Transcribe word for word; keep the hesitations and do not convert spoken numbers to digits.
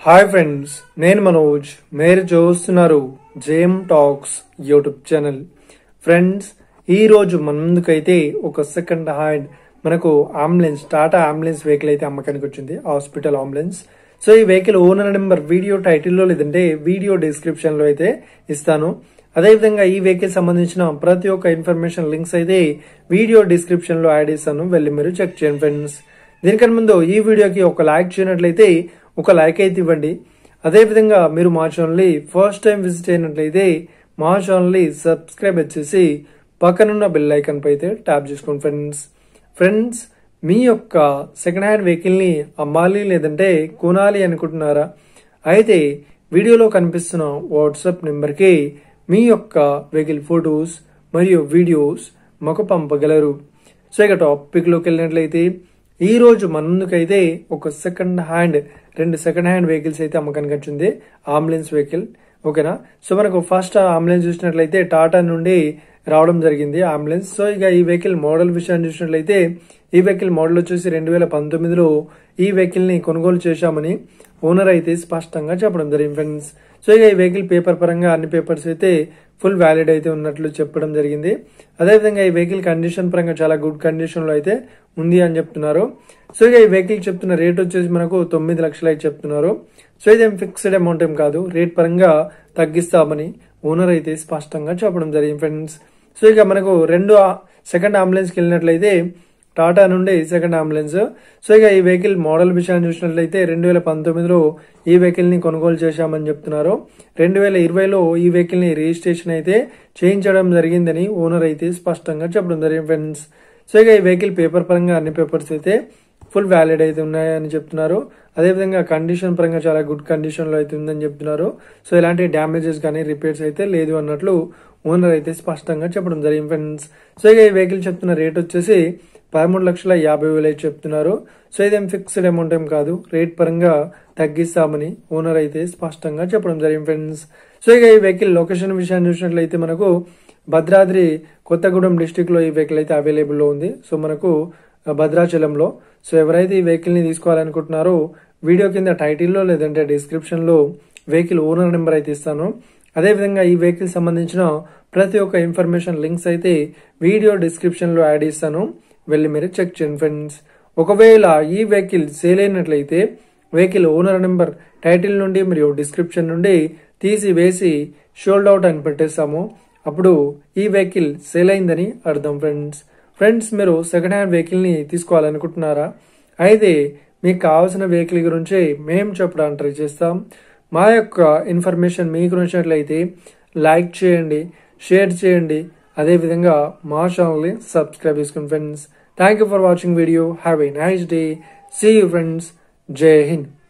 Hi friends, నేను మనోజ్. మీరు చూస్తున్నారు JM talks YouTube channel. Friends, ఈ రోజు మన ముందుకైతే ఒక సెకండ్ హ్యాండ్ మనకు అంబులెన్స్ టాటా అంబులెన్స్ వెహికల్ అయితే అమ్మకానికి వచ్చింది, హాస్పిటల్ అంబులెన్స్. సో ఈ వెహికల్ ఓనర్ నెంబర్ వీడియో టైటిల్లో లేదంటే వీడియో డిస్క్రిప్షన్ లో అయితే ఇస్తాను. అదేవిధంగా ఈ వెహికల్ సంబంధించిన ప్రతి ఒక్క ఇన్ఫర్మేషన్ లింక్స్ అయితే వీడియో డిస్క్రిప్షన్ లో యాడ్ చేస్తాను, వెళ్ళి మీరు చెక్ చేయండి ఫ్రెండ్స్. దీనికన్నా ముందు ఈ వీడియోకి ఒక లైక్ చేయనట్లయితే ఒక లైక్ అయితే ఇవ్వండి. అదేవిధంగా మీరు మా ఛానల్ని ఫస్ట్ టైం విజిట్ అయినట్లయితే మా ఛానల్ని సబ్స్క్రైబ్ చేసి పక్కనున్న బెల్ ఐకాన్ పై అయితే ట్యాప్ చేసుకోండి ఫ్రెండ్స్. ఫ్రెండ్స్, మీ యొక్క సెకండ్ హ్యాండ్ వెహికల్ని అమ్మాలి లేదంటే కొనాలి అనుకుంటున్నారా? అయితే వీడియోలో కనిపిస్తున్న వాట్సాప్ నెంబర్కి మీ యొక్క వెహికల్ ఫొటోస్ మరియు వీడియోస్ మాకు పంపగలరు. సో ఇక టాపిక్లోకి వెళ్ళినట్లయితే ఈ రోజు మన ముందుకైతే ఒక సెకండ్ హ్యాండ్ రెండు సెకండ్ హ్యాండ్ వెహికల్స్ అయితే అమ్మకానికి వచ్చింది, అంబులెన్స్ వెహికల్. ఓకేనా? సో మనకు ఫస్ట్ అంబులెన్స్ చూసినట్లయితే టాటా నుండి రావడం జరిగింది అంబులెన్స్. సో ఇక ఈ వెహికల్ మోడల్ విషయాన్ని చూసినట్లయితే ఈ వెహికల్ మోడల్ వచ్చేసి రెండు వేల పంతొమ్మిదిలో ఈ వెహికల్ ని కొనుగోలు చేశామని ఓనర్ అయితే స్పష్టంగా చెప్పడం జరిగింది ఫ్రెండ్స్. సో ఇక ఈ వెహికల్ పేపర్ పరంగా అన్ని పేపర్స్ అయితే ఫుల్ వ్యాలిడ్ అయితే ఉన్నట్లు చెప్పడం జరిగింది. అదేవిధంగా ఈ వెహికల్ కండిషన్ పరంగా చాలా గుడ్ కండిషన్ లో అయితే ఉంది అని చెప్తున్నారు. సో ఇక ఈ వెహికల్ చెప్తున్న రేట్ వచ్చేసి మనకు తొమ్మిది లక్షలు అయితే చెప్తున్నారు. సో ఇదేం ఫిక్స్డ్ అమౌంట్ ఏం కాదు, రేట్ పరంగా తగ్గిస్తామని ఓనర్ అయితే స్పష్టంగా చెప్పడం జరిగింది ఫ్రెండ్స్. సో ఇక మనకు రెండు సెకండ్ అంబులెన్స్కి వెళ్ళినట్లయితే టాటా నుండి సెకండ్ అంబులెన్స్. సో ఇక ఈ వెహికల్ మోడల్ విషయాన్ని చూసినట్లయితే రెండు వేల పంతొమ్మిదిలో ఈ వెహికల్ ని కొనుగోలు చేశామని చెప్తున్నారు. రెండు వేల ఇరవైలో ఈ వెహికల్ ని రిజిస్ట్రేషన్ అయితే చేయించడం జరిగిందని ఓనర్ అయితే స్పష్టంగా చెప్పడం జరిగింది ఫ్రెండ్స్. సో ఇక ఈ వెహికల్ పేపర్ పరంగా అన్ని పేపర్స్ అయితే ఫుల్ వ్యాలిడ్ అయితే ఉన్నాయని చెప్తున్నారు. అదేవిధంగా కండిషన్ పరంగా చాలా గుడ్ కండిషన్ లో అయితే ఉందని చెప్తున్నారు. సో ఎలాంటి డ్యామేజెస్ కానీ రిపేర్స్ అయితే లేదు అన్నట్లు ఓనర్ అయితే స్పష్టంగా చెప్పడం జరిగింది ఫ్రెండ్స్. సో ఇక ఈ వెహికల్ చెప్తున్న రేట్ వచ్చేసి పదమూడు లక్షల యాభై వేలు అయితే చెప్తున్నారు. సో ఇదేం ఫిక్స్డ్ అమౌంట్ ఏం కాదు, రేట్ పరంగా తగ్గిస్తామని ఓనర్ అయితే స్పష్టంగా చెప్పడం జరిగింది ఫ్రెండ్స్. సో ఇక ఈ వెహికల్ లొకేషన్ విషయాన్ని చూసినట్లయితే మనకు భద్రాద్రి కొత్తగూడెం డిస్టిక్ లో ఈ వెహికల్ అయితే అవైలబుల్ లో ఉంది. సో మనకు భద్రాచలంలో. సో ఎవరైతే ఈ వెహికల్ ని తీసుకోవాలనుకుంటున్నారో వీడియో కింద టైటిల్లో లేదంటే డిస్క్రిప్షన్ లో వెహికల్ ఓనర్ నెంబర్ అయితే ఇస్తాను. అదేవిధంగా ఈ వెహికల్ సంబంధించిన ప్రతి ఒక్క ఇన్ఫర్మేషన్ లింక్స్ అయితే వీడియో డిస్క్రిప్షన్ లో యాడ్ ఇస్తాను, వెళ్ళి మీరు చెక్ చేయండి ఫ్రెండ్స్. ఒకవేళ ఈ వెహికల్ సేల్ అయినట్లయితే వెహికల్ ఓనర్ నెంబర్ టైటిల్ నుండి మరియు డిస్క్రిప్షన్ నుండి తీసి వేసి షోల్డ్ అవుట్ అని పెట్టేస్తాము, అప్పుడు ఈ వెహికల్ సేల్ అయిందని అర్థం ఫ్రెండ్స్. ఫ్రెండ్స్, మీరు సెకండ్ హ్యాండ్ వెహికల్ ని తీసుకోవాలనుకుంటున్నారా? అయితే మీకు కావాల్సిన వెహికల్ గురించి మేము చెప్పడానికి ట్రై చేస్తాం. మా యొక్క ఇన్ఫర్మేషన్ మీకు నచ్చినట్లయితే లైక్ చేయండి, షేర్ చేయండి, అదేవిధంగా మా ఛానల్ని సబ్స్క్రైబ్ చేసుకోండి friends. Thank you for watching video. Have a nice day. See you friends. జై హింద్.